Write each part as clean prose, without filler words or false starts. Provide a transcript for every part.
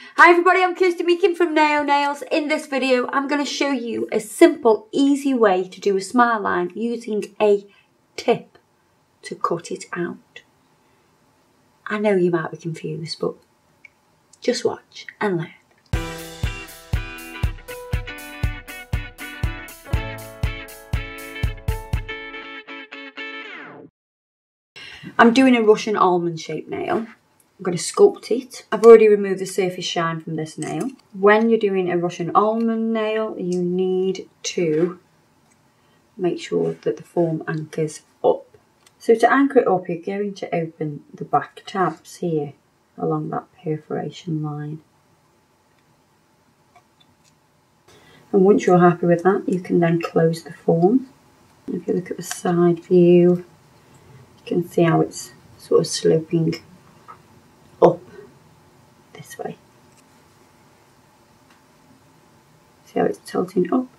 Hi everybody, I'm Kirsty Meakin from Naio Nails. In this video, I'm going to show you a simple, easy way to do a smile line using a tip to cut it out. I know you might be confused, but just watch and learn. I'm doing a Russian almond shaped nail. I'm going to sculpt it. I've already removed the surface shine from this nail. When you're doing a Russian almond nail, you need to make sure that the form anchors up. So to anchor it up, you're going to open the back tabs here along that perforation line. And once you're happy with that, you can then close the form. If you look at the side view, you can see how it's sort of sloping up this way. See how it's tilting up?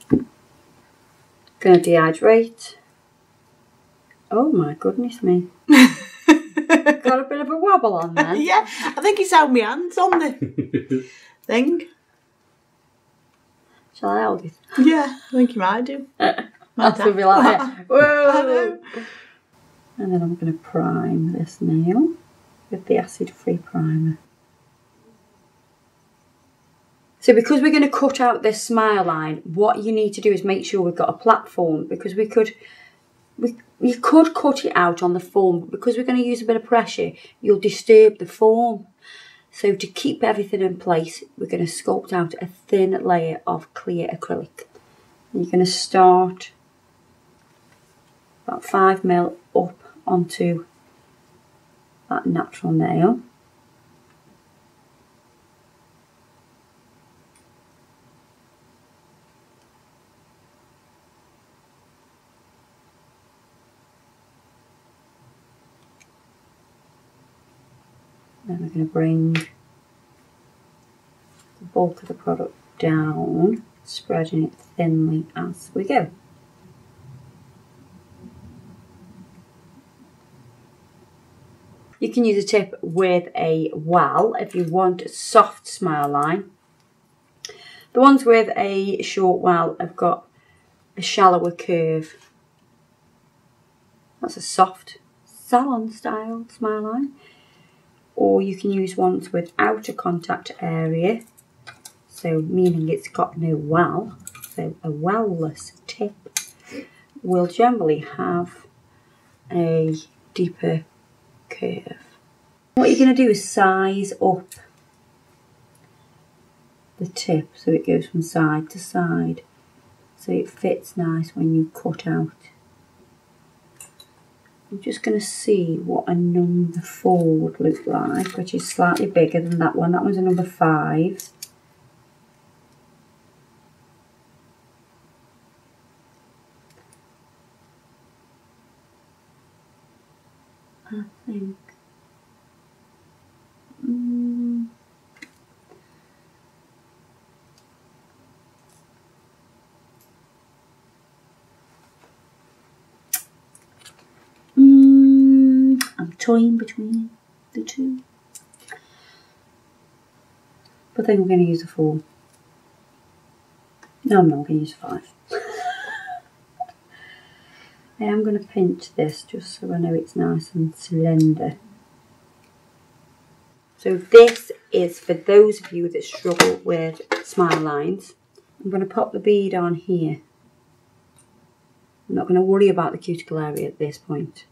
Gonna dehydrate. Oh my goodness me. Got a bit of a wobble on there. Yeah, I think he's held my hands on the thing. Shall I hold it? Yeah, I think you might do. That's gonna be like it. Whoa! And then I'm gonna prime this nail with the acid-free primer. So because we're going to cut out this smile line, what you need to do is make sure we've got a platform, because you could cut it out on the form, but because we're going to use a bit of pressure, you'll disturb the form. So to keep everything in place, we're going to sculpt out a thin layer of clear acrylic. And you're going to start about 5mm up onto that natural nail. Then we're going to bring the bulk of the product down, spreading it thinly as we go. You can use a tip with a well if you want a soft smile line. The ones with a short well have got a shallower curve. That's a soft salon style smile line. Or you can use ones with outer contact area, so meaning it's got no well. So a well-less tip will generally have a deeper curve. What you're going to do is size up the tip so it goes from side to side, so it fits nice when you cut out. I'm just going to see what a number 4 would look like, which is slightly bigger than that one. That one's a number 5. I think. I'm toying between the two. But I think I'm going to use a 4. No, I'm not going to use a 5. I am going to pinch this just so I know it's nice and slender. So this is for those of you that struggle with smile lines. I'm going to pop the bead on here. I'm not going to worry about the cuticle area at this point.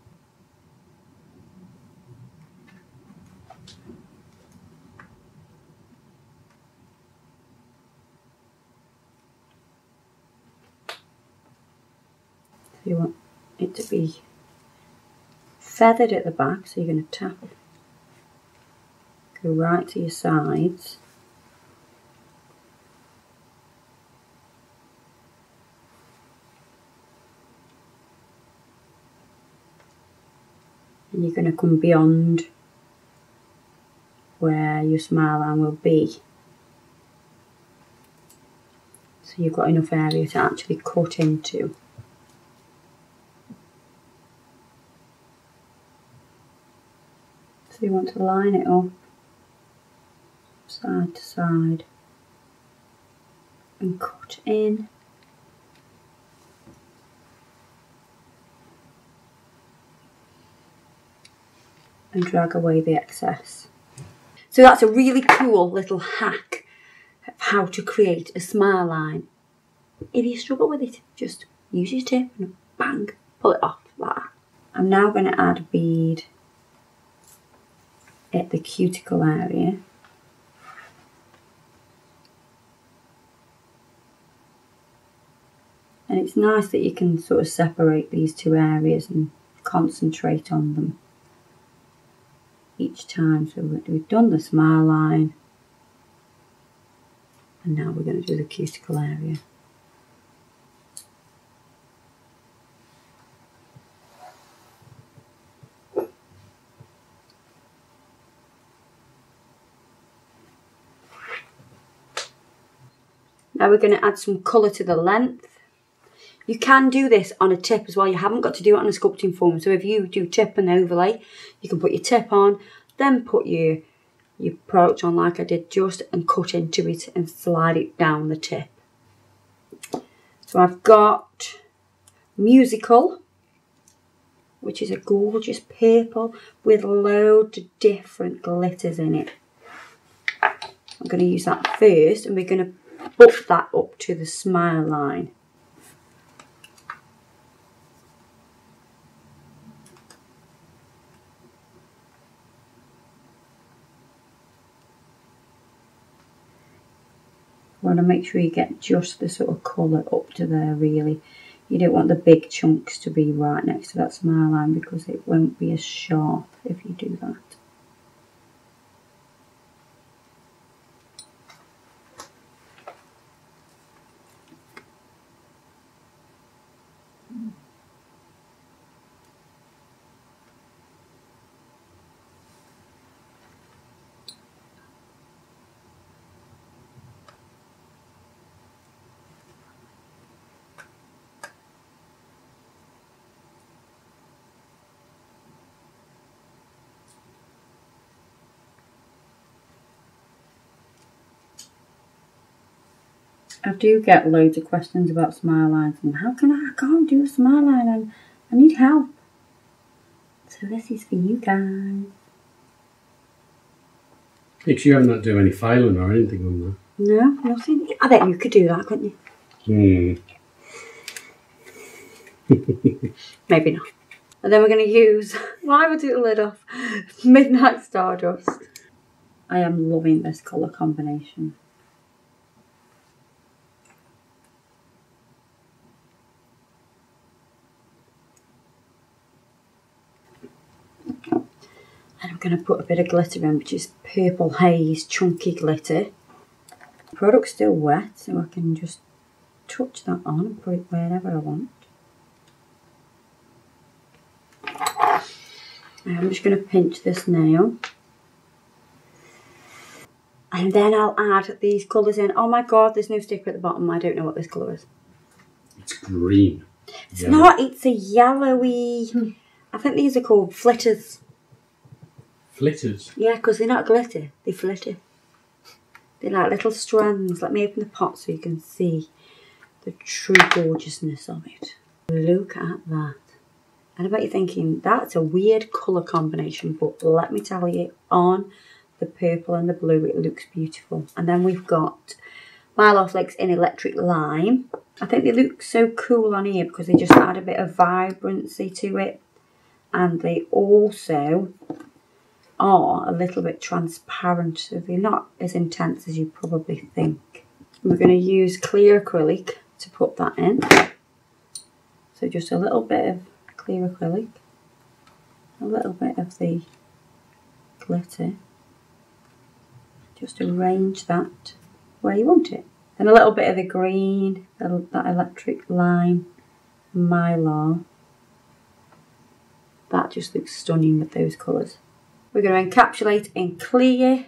So you want it to be feathered at the back, so you're going to tap, go right to your sides. And you're going to come beyond where your smile line will be. So you've got enough area to actually cut into. So you want to line it up side to side and cut in. And drag away the excess. So that's a really cool little hack of how to create a smile line. If you struggle with it, just use your tip and bang, pull it off like that. I'm now going to add a bead at the cuticle area. And it's nice that you can sort of separate these two areas and concentrate on them each time. So we've done the smile line, and now we're going to do the cuticle area. Now we're going to add some colour to the length. You can do this on a tip as well. You haven't got to do it on a sculpting foam. So if you do tip and overlay, you can put your tip on, then put your product on like I did just, and cut into it and slide it down the tip. So I've got Musical, which is a gorgeous purple with loads of different glitters in it. I'm going to use that first, and we're going to buff that up to the smile line. You want to make sure you get just the sort of colour up to there really. You don't want the big chunks to be right next to that smile line because it won't be as sharp if you do that. I do get loads of questions about smile lines and I can't do a smile line and I need help. So this is for you guys. Because you haven't had to do any filing or anything on that. No, nothing. I bet you could do that, couldn't you? Maybe not. And then we're going to use, why would I do the lid off? Midnight Stardust. I am loving this colour combination. And I'm going to put a bit of glitter in, which is Purple Haze Chunky Glitter. The product's still wet, so I can just touch that on and put it wherever I want. I'm just going to pinch this nail. And then I'll add these colours in. Oh my god, there's no sticker at the bottom. I don't know what this colour is. It's green. It's not, it's a yellowy... I think these are called flitters. Flitters? Yeah, because they're not glitter, they flitter. They're like little strands. Let me open the pot so you can see the true gorgeousness of it. Look at that. And I bet you're thinking, that's a weird colour combination, but let me tell you, on the purple and the blue, it looks beautiful. And then we've got Milo Flakes in Electric Lime. I think they look so cool on here because they just add a bit of vibrancy to it. And they also are a little bit transparent, so they're not as intense as you probably think. We're going to use clear acrylic to put that in. So just a little bit of clear acrylic, a little bit of the glitter. Just arrange that where you want it. Then a little bit of the green, that Electric Lime, Mylar. That just looks stunning with those colours. We're going to encapsulate in clear.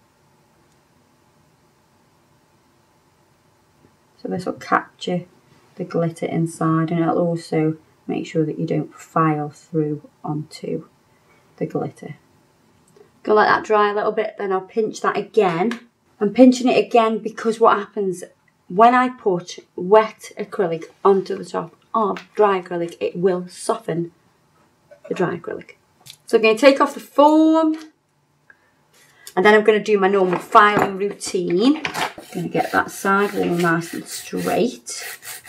So this will capture the glitter inside, and it'll also make sure that you don't file through onto the glitter. Gonna let that dry a little bit, then I'll pinch that again. I'm pinching it again because what happens when I put wet acrylic onto the top of dry acrylic, it will soften the dry acrylic. So I'm going to take off the foam, and then I'm going to do my normal filing routine. I'm going to get that side all nice and straight.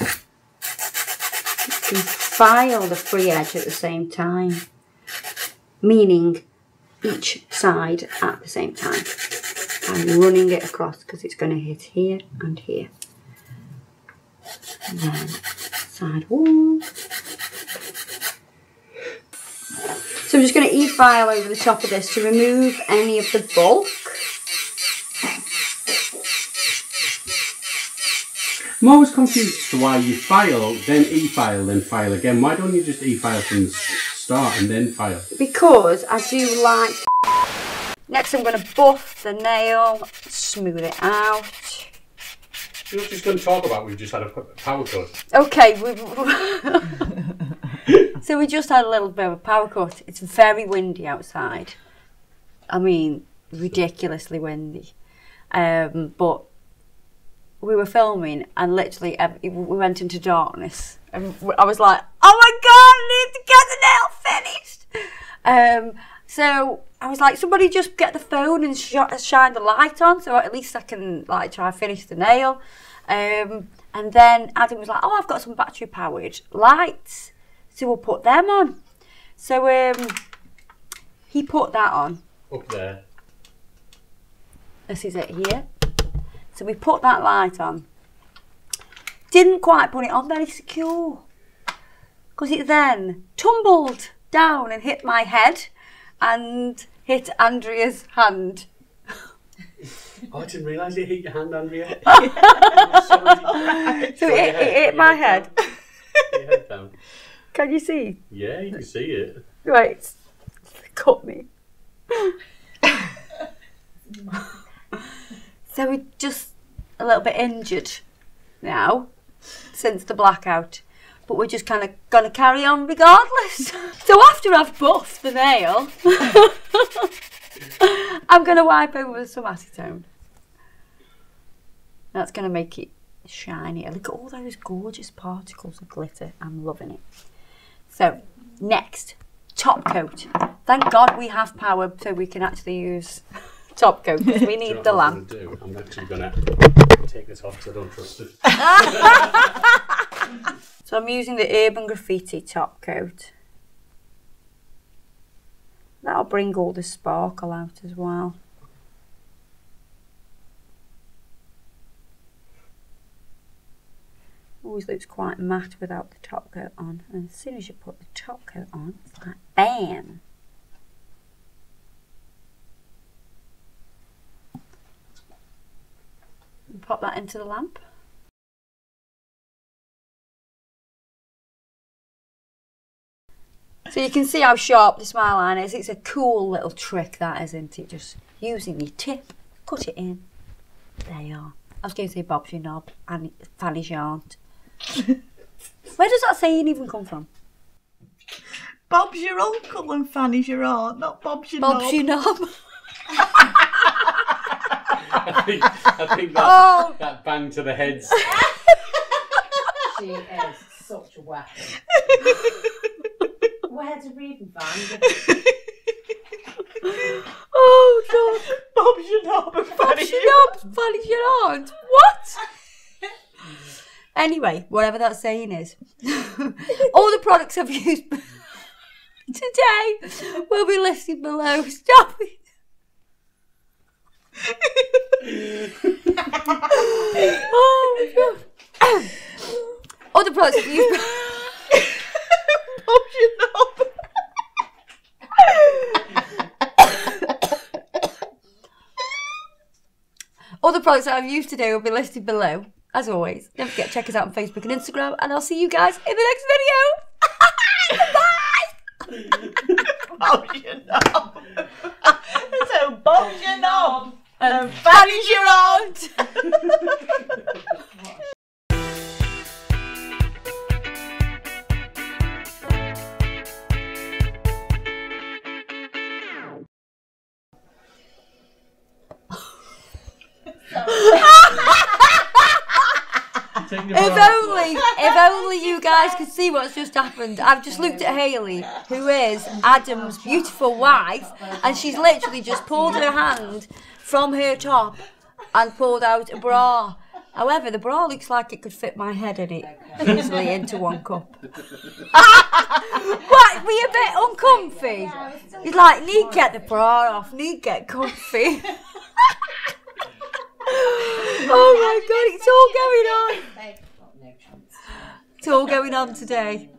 You can file the free edge at the same time, meaning each side at the same time. I'm running it across because it's going to hit here and here. And then side wall. So I'm just going to e-file over the top of this to remove any of the bulk. I'm always confused as to why you file, then e-file, then file again. Why don't you just e-file from the start and then file? Because I do like... Next I'm going to buff the nail, smooth it out. You're just going to talk about we've just had a power cut. Okay, so we just had a little bit of a power cut. It's very windy outside. I mean, ridiculously windy. But we were filming and literally we went into darkness. And I was like, oh my God, I need to get the nail finished. So I was like, somebody just get the phone and shine the light on so at least I can like try and finish the nail. And then Adam was like, oh, I've got some battery powered lights, so we'll put them on. So he put that on. Up there. This is it here. So we put that light on. Didn't quite put it on very secure because it then tumbled down and hit my head and hit Andrea's hand. Oh, I didn't realise it hit your hand, Andrea. So it hit my head. Your head down. Can you see? Yeah, you can see it. Right. Cut me. So we're just a little bit injured now since the blackout. But we're just kind of going to carry on regardless. So after I've buffed the nail, I'm going to wipe over with some acetone. That's going to make it shiny. Look at all those gorgeous particles of glitter. I'm loving it. So, next, top coat. Thank God we have power so we can actually use top coat because we need the lamp. I'm actually going to take this off because I don't trust it. So I'm using the Urban Graffiti top coat. That'll bring all the sparkle out as well. Always looks quite matte without the top coat on. And as soon as you put the top coat on, it's like bam! And pop that into the lamp. So you can see how sharp the Smileline is. It's a cool little trick, that, isn't it? Just using your tip, cut it in. There you are. I was going to say Bob's your knob and Fanny's your aunt. Where does that saying even come from? Bob's your uncle and Fanny's your aunt, not Bob's your knob. Bob's your knob. I think that bang to the heads. She is such a weapon. Where's a reading van? Oh God! Bob's your knob and Bob's your knob, Fanny's your aunt. What? Anyway, whatever that saying is, all the products I've used today will be listed below. Stop it. Oh my God. All the products I've used. Bob's your knob. All the products that I've used today will be listed below. As always, don't forget to check us out on Facebook and Instagram, and I'll see you guys in the next video. Bye! Bob's your knob. So Bob's your knob And Fanny's your aunt! If only you guys could see what's just happened. I've just looked at Hayley, who is Adam's beautiful wife, and she's literally just pulled her hand from her top and pulled out a bra. However, the bra looks like it could fit my head in it easily into one cup. What? Be a bit uncomfy? He's like, need get the bra off, need get comfy. Oh my God, it's all going on. It's all going on today.